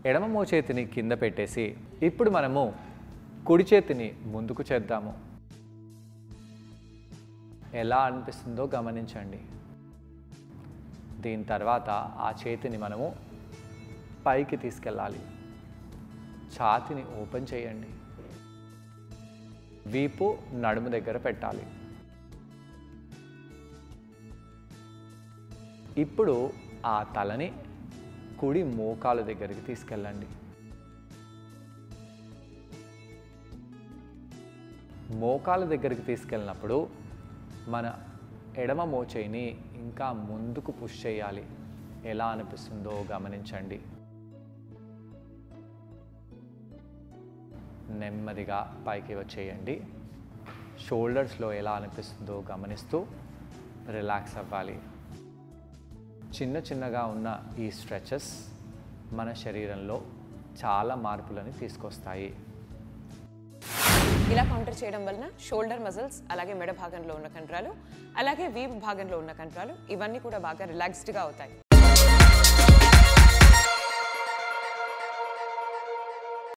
ఎడమ మోచేతిని కింద పెట్టేసి ఇప్పుడు మనము కుడి చేతిని ముందుకు చేద్దాము. ఎలా అనిపిస్తుందో గమనించండి. దీని తర్వాత ఆ చేతిని మనము పైకి తీసుకెళ్ళాలి. ఛాతీని ఓపెన్ చేయండి. వీపు నడుము దగ్గర పెట్టాలి. ఇప్పుడు ఆ తలని కుడి మోకాలు దగ్గరికి తీసుకెళ్ళండి. మోకాలు దగ్గరికి తీసుకెళ్ళినప్పుడు మన ఎడమ మోచేయిని ఇంకా ముందుకు పుష్ చేయాలి. ఎలా అనిపిస్తుందో గమనించండి. నెమ్మదిగా పైకి వచ్చేయండి. షోల్డర్స్లో ఎలా అనిపిస్తుందో గమనిస్తూ రిలాక్స్ అవ్వాలి. చిన్న చిన్నగా ఉన్న ఈ స్ట్రెచెస్ మన శరీరంలో చాలా మార్పులను తీసుకొస్తాయి. ఇలా కౌంటర్ చేయడం వలన షోల్డర్ మజిల్స్, అలాగే మెడ భాగంలో ఉన్న కండరాలు, అలాగే వీపు భాగంలో ఉన్న కండరాలు ఇవన్నీ కూడా బాగా రిలాక్స్డ్గా అవుతాయి.